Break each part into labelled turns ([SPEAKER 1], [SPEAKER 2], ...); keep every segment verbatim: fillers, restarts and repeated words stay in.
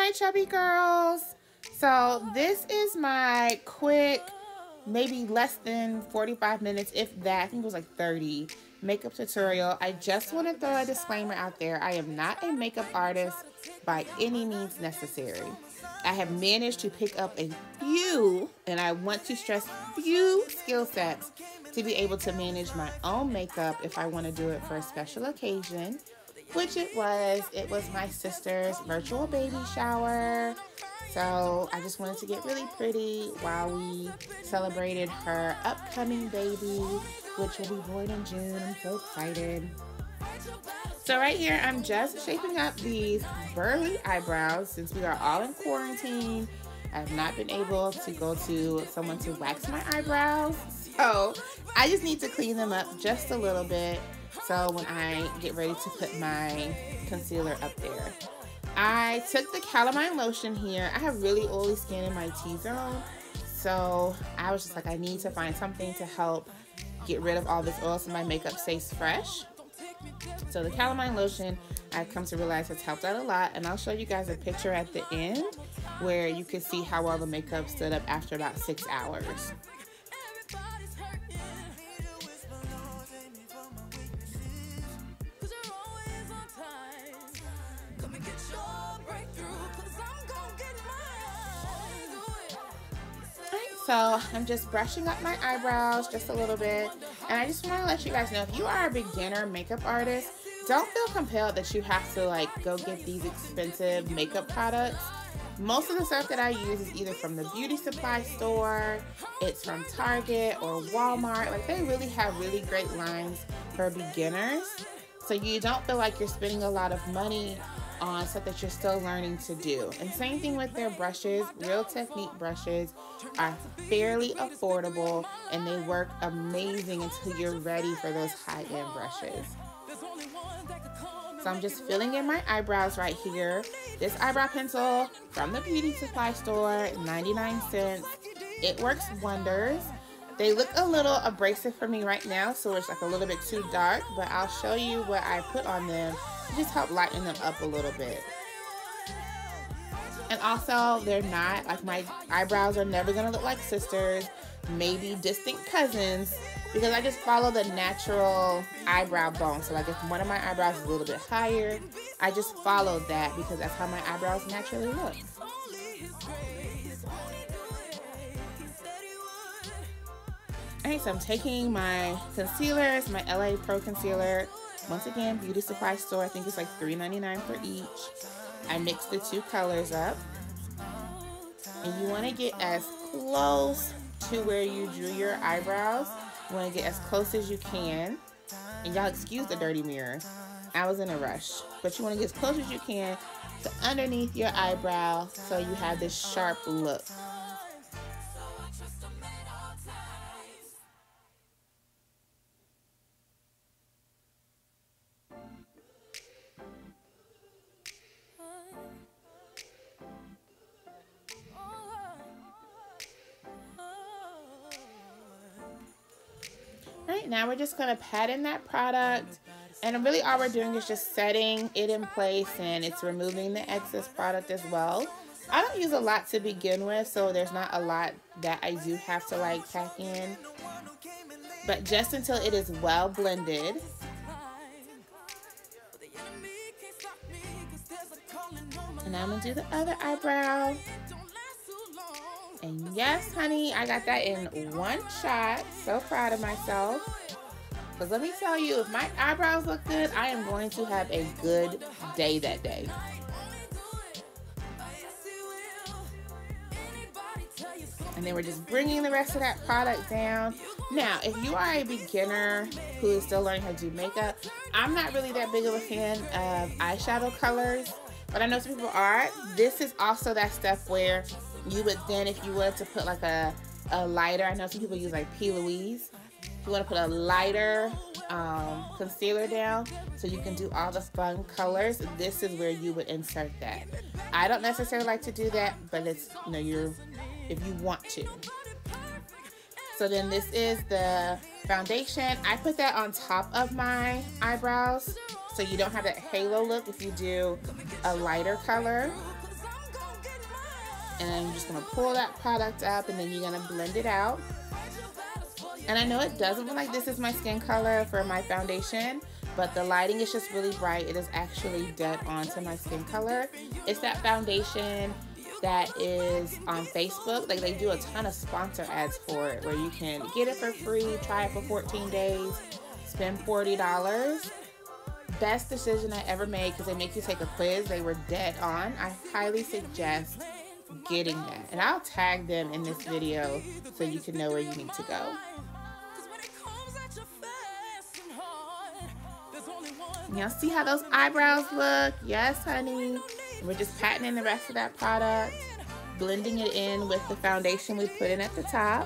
[SPEAKER 1] Hi chubby girls. So this is my quick, maybe less than forty-five minutes, if that. I think it was like thirty, makeup tutorial. I just want to throw a disclaimer out there. I am not a makeup artist by any means necessary. I have managed to pick up a few, and I want to stress few skill sets to be able to manage my own makeup if I want to do it for a special occasion, which it was. It was my sister's virtual baby shower. So I just wanted to get really pretty while we celebrated her upcoming baby, which will be born in June. I'm so excited. So right here, I'm just shaping up these burly eyebrows since we are all in quarantine. I have not been able to go to someone to wax my eyebrows. So I just need to clean them up just a little bit. So when I get ready to put my concealer up there. I took the calamine lotion here. I have really oily skin in my T-zone. So I was just like, I need to find something to help get rid of all this oil so my makeup stays fresh. So the calamine lotion, I've come to realize has helped out a lot. And I'll show you guys a picture at the end where you can see how well the makeup stood up after about six hours. So I'm just brushing up my eyebrows just a little bit, and I just want to let you guys know, if you are a beginner makeup artist, don't feel compelled that you have to like go get these expensive makeup products. Most of the stuff that I use is either from the beauty supply store, it's from Target or Walmart. Like, they really have really great lines for beginners, so you don't feel like you're spending a lot of money on stuff that you're still learning to do. And same thing with their brushes. Real Technique brushes are fairly affordable and they work amazing until you're ready for those high-end brushes. So I'm just filling in my eyebrows right here. This eyebrow pencil from the beauty supply store, ninety-nine cents. It works wonders. They look a little abrasive for me right now, so it's like a little bit too dark, but I'll show you what I put on them to just help lighten them up a little bit. And also, they're not, like, my eyebrows are never gonna look like sisters, maybe distant cousins, because I just follow the natural eyebrow bone. So like, if one of my eyebrows is a little bit higher, I just follow that because that's how my eyebrows naturally look. Alright, so I'm taking my concealers, my L A Pro concealer. Once again, beauty supply store. I think it's like three ninety-nine for each. I mix the two colors up. And you want to get as close to where you drew your eyebrows. You want to get as close as you can. And y'all excuse the dirty mirror. I was in a rush. But you want to get as close as you can to underneath your eyebrow so you have this sharp look. Right, now we're just going to pat in that product, and really all we're doing is just setting it in place, and it's removing the excess product as well. I don't use a lot to begin with, so there's not a lot that I do have to like pack in, but just until it is well blended. And now I'm going to do the other eyebrow. And yes, honey, I got that in one shot. So proud of myself. Because let me tell you, if my eyebrows look good, I am going to have a good day that day. And then we're just bringing the rest of that product down. Now, if you are a beginner who is still learning how to do makeup, I'm not really that big of a fan of eyeshadow colors, but I know some people are. This is also that stuff where you would then, if you wanted to put like a, a lighter, I know some people use like P. Louise. If you want to put a lighter um, concealer down so you can do all the fun colors, this is where you would insert that. I don't necessarily like to do that, but it's, you know, you're, if you want to. So then this is the foundation. I put that on top of my eyebrows so you don't have that halo look if you do a lighter color. And then I'm just gonna pull that product up, and then you're gonna blend it out. And I know it doesn't look like this is my skin color for my foundation, but the lighting is just really bright. It is actually dead on to my skin color. It's that foundation that is on Facebook. Like, they do a ton of sponsor ads for it, where you can get it for free, try it for fourteen days, spend forty dollars. Best decision I ever made, because they make you take a quiz. They were dead on. I highly suggest getting that, and I'll tag them in this video so you can know where you need to go. Y'all see how those eyebrows look? Yes, honey. And we're just patting in the rest of that product, blending it in with the foundation we put in at the top.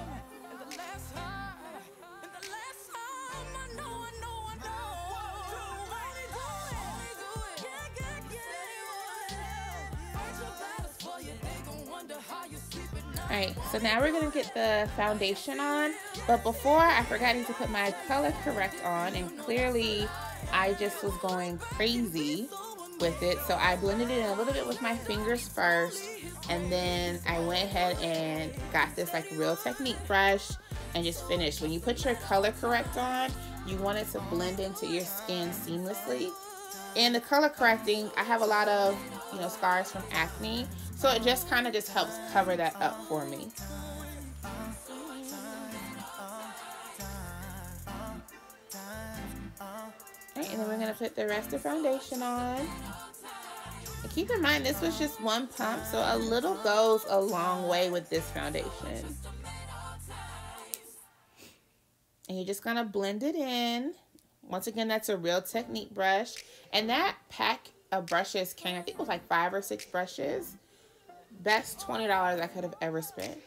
[SPEAKER 1] Alright, so now we're going to get the foundation on, but before I forgot to put my color correct on, and clearly I just was going crazy with it, so I blended it in a little bit with my fingers first, and then I went ahead and got this like Real Technique brush and just finished. When you put your color correct on, you want it to blend into your skin seamlessly. And the color correcting, I have a lot of, you know, scars from acne, so it just kind of just helps cover that up for me. Alright, and then we're going to put the rest of the foundation on. And keep in mind, this was just one pump, so a little goes a long way with this foundation. And you're just going to blend it in. Once again, that's a Real Technique brush. And that pack of brushes came, I think it was like five or six brushes. Best twenty dollars I could have ever spent.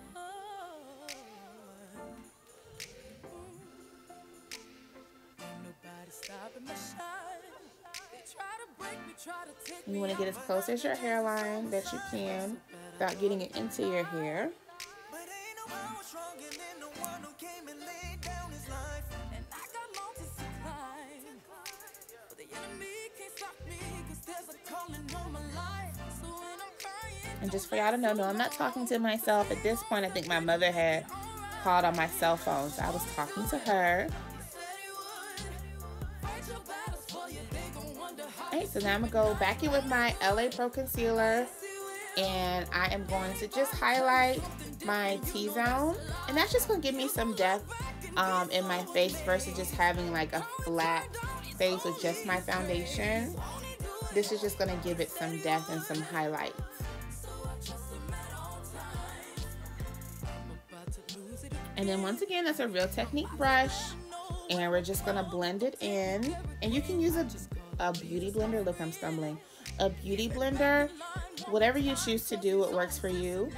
[SPEAKER 1] You want to get as close as your hairline that you can without getting it into your hair. And just for y'all to know, no, I'm not talking to myself. At this point, I think my mother had called on my cell phone, so I was talking to her. Alright, so now I'm going to go back in with my L A Pro Concealer, and I am going to just highlight my T-zone, and that's just going to give me some depth um, in my face versus just having like a flat face with just my foundation. This is just going to give it some depth and some highlights. And then once again, that's a Real Technique brush, and we're just going to blend it in. And you can use a, a beauty blender. Look, I'm stumbling. A beauty blender. Whatever you choose to do, it works for you.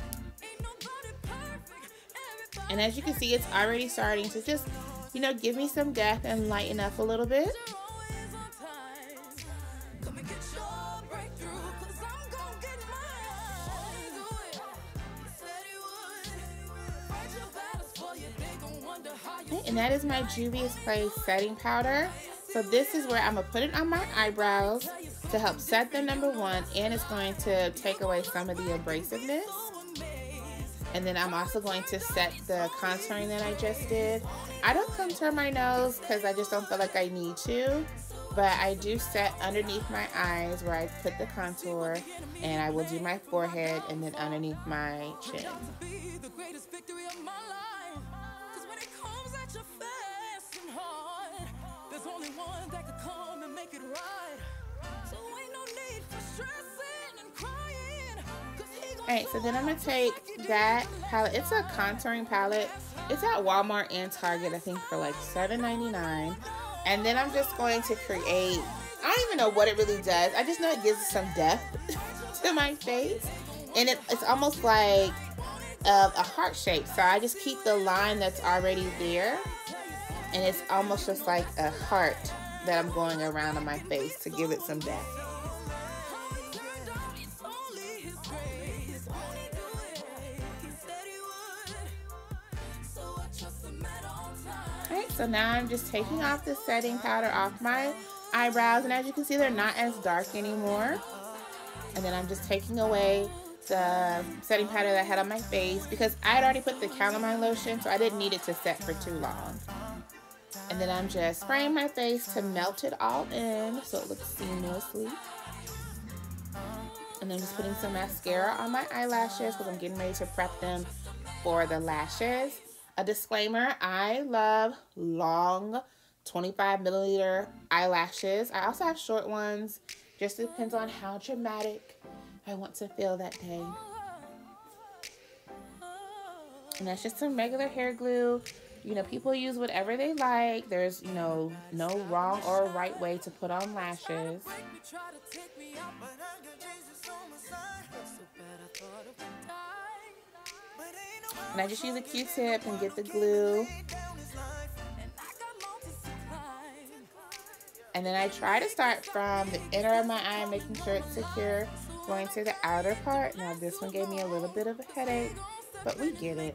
[SPEAKER 1] And as you can see, it's already starting to just, you know, give me some depth and lighten up a little bit. And that is my Juvia's Place setting powder. So this is where I'm going to put it on my eyebrows to help set them, number one, and it's going to take away some of the abrasiveness. And then I'm also going to set the contouring that I just did. I don't contour my nose because I just don't feel like I need to, but I do set underneath my eyes where I put the contour, and I will do my forehead and then underneath my chin. Alright, so then I'm going to take that palette. It's a contouring palette. It's at Walmart and Target, I think, for like seven ninety-nine. And then I'm just going to create, I don't even know what it really does. I just know it gives some depth to my face. And it, it's almost like a, a heart shape. So I just keep the line that's already there. And it's almost just like a heart that I'm going around on my face to give it some depth. Alright, so now I'm just taking off the setting powder off my eyebrows, and as you can see, they're not as dark anymore. And then I'm just taking away the setting powder that I had on my face because I had already put the calamine lotion, so I didn't need it to set for too long. And then I'm just spraying my face to melt it all in so it looks seamlessly. And then just putting some mascara on my eyelashes because I'm getting ready to prep them for the lashes. A disclaimer, I love long twenty-five milliliter eyelashes. I also have short ones. Just depends on how dramatic I want to feel that day. And that's just some regular hair glue. You know, people use whatever they like. There's, you know, no wrong or right way to put on lashes. And I just use a Q-tip and get the glue. And then I try to start from the inner of my eye, making sure it's secure, going to the outer part. Now this one gave me a little bit of a headache, but we get it.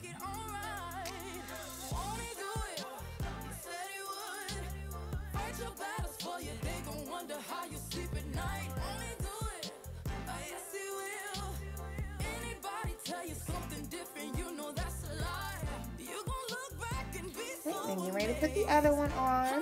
[SPEAKER 1] Okay, then you're ready to put the other one on.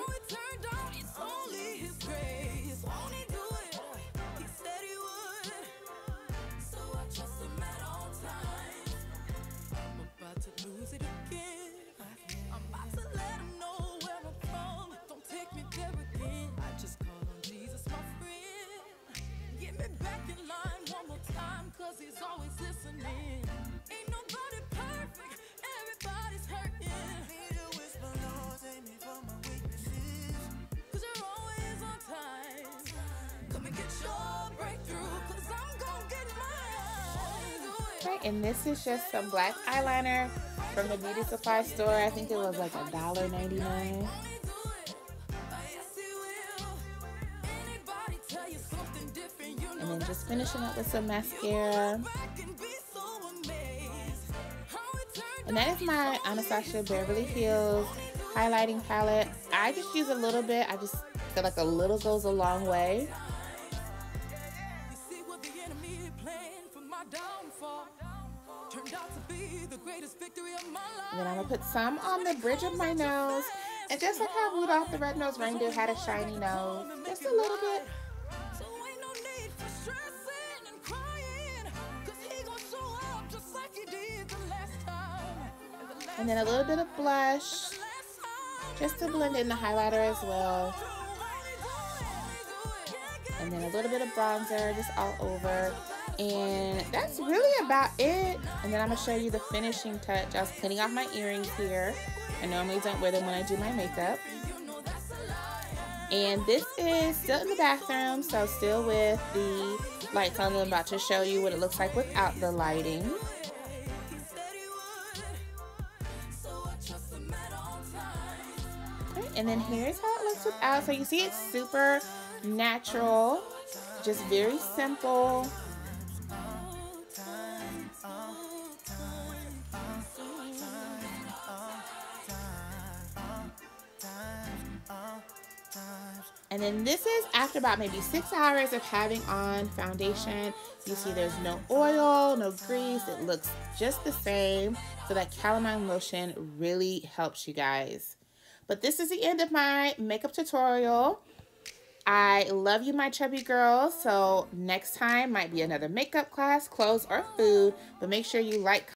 [SPEAKER 1] Right, and this is just some black eyeliner from the beauty supply store. I think it was like a dollar ninety-nine. And then just finishing up with some mascara. And that is my Anastasia Beverly Hills highlighting palette. I just use a little bit. I just feel like a little goes a long way. And then I'm going to put some on the bridge of my nose. And just like how Rudolph the Red-Nosed Reindeer had a shiny nose. Just a little bit. And then a little bit of blush. Just to blend in the highlighter as well. And then a little bit of bronzer just all over. And that's really about it. And then I'm going to show you the finishing touch. I was cleaning off my earrings here. I normally don't wear them when I do my makeup. And this is still in the bathroom, so still with the lights on. I'm about to show you what it looks like without the lighting. Okay, and then here's how it looks without. So you see it's super natural, just very simple. And then this is after about maybe six hours of having on foundation. You see there's no oil, no grease. It looks just the same. So that calamine lotion really helps you guys. But this is the end of my makeup tutorial. I love you, my chubby girls. So next time might be another makeup class, clothes, or food. But make sure you like,